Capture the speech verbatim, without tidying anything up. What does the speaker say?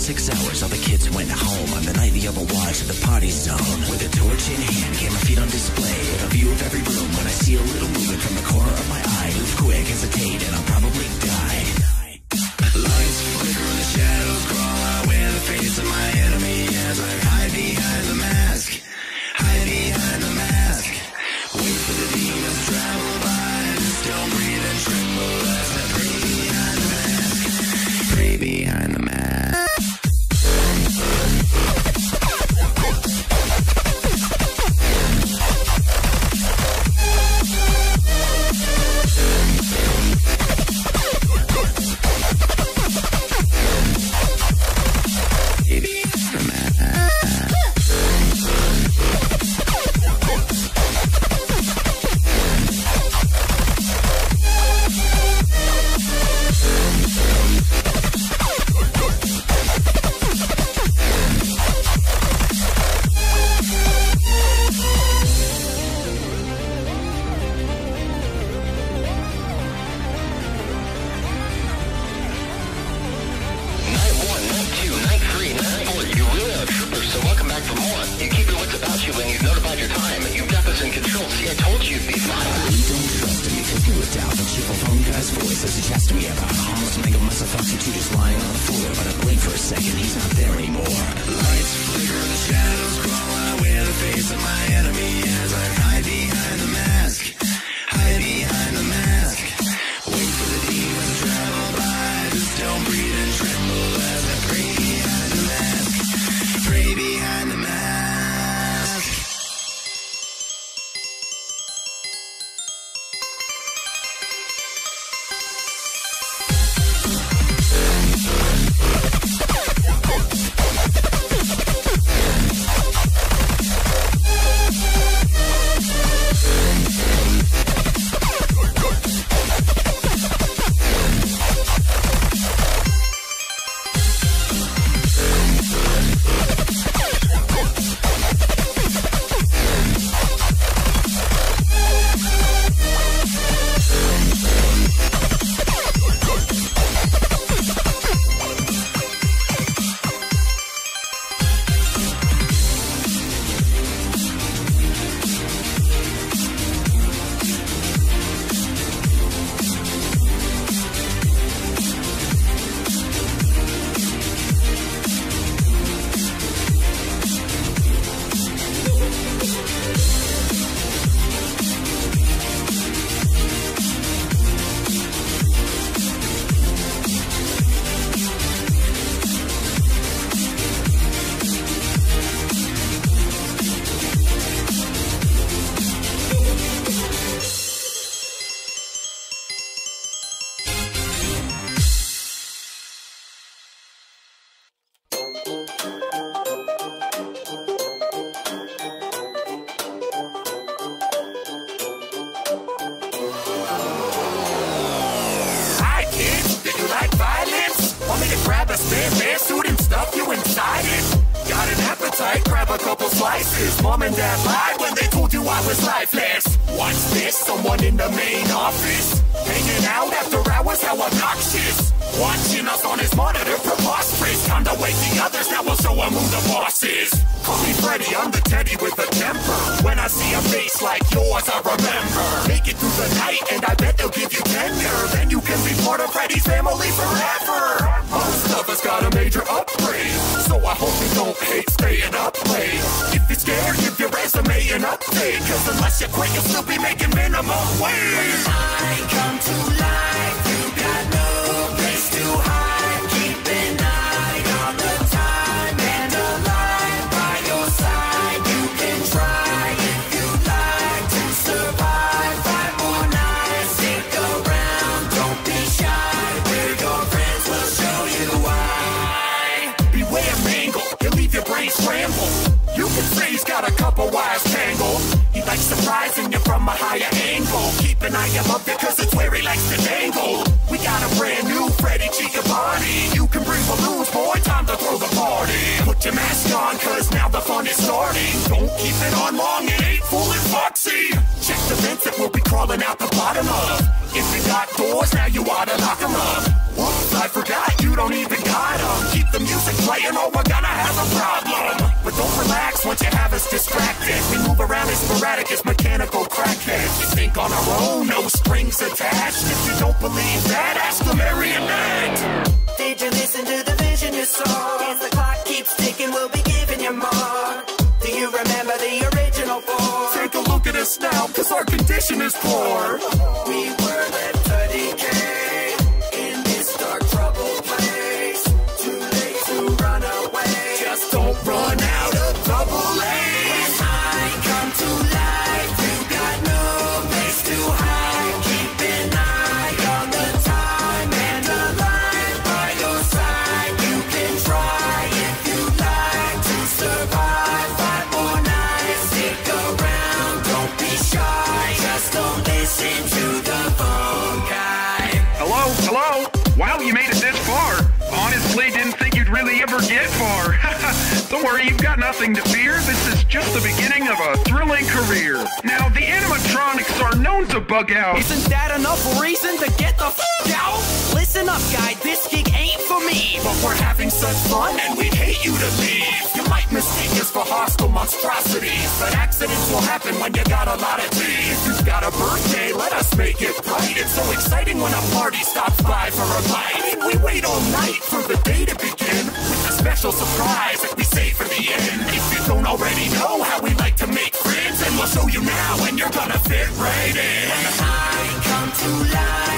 six hours, all the kids went home. On the night the other watch at the party zone. With a torch in hand, camera feet on display. With a view of every room, when I see a little movement from the corner of my eye. Move quick, hesitate, and I'll probably die. Lights flicker and the shadows crawl. I wear the face of my enemy as I hide behind the mask. Hide behind the mask. Wait for the demons to travel by. Just don't breathe and tremble as I pray behind the mask. Pray behind the mask. If you got doors, now you oughta lock them up. Whoops, I forgot you don't even got them. Keep the music playing as sporadic as mechanical crackheads. We think on our own, no strings attached. If you don't believe that, ask the marionette. Did you listen to the vision you saw? As the clock keeps ticking, we'll be giving you more. Do you remember the original four? Take a look at us now, cause our condition is poor. We were left to decay in this dark, troubled place. Too late to run away. Just don't run out of double A. When I come to life, you got no place to hide. Keep an eye on the time and the light by your side. You can try if you like to survive five more nights. Stick around, don't be shy. Just don't listen to the phone guy. Hello? Hello? Wow, you made it this far. Honestly, didn't think you'd really ever get far. Don't worry, you've got nothing to fear. This is just the beginning of a thrilling career. Now, the animatronics are known to bug out. Isn't that enough reason to get the f*** out? Listen up, guy, this gig ain't for me. But we're having such fun and we'd hate you to leave. You might mistake us for hostile monstrosities, but accidents will happen when you got a lot of teeth. If you've got a birthday, let us make it bright. It's so exciting when a party stops by for a bite. And we wait all night for the day to begin with a special surprise that we save for the end. If you don't already know how we like to make friends, and we'll show you now and you're gonna fit right in. When I come to life,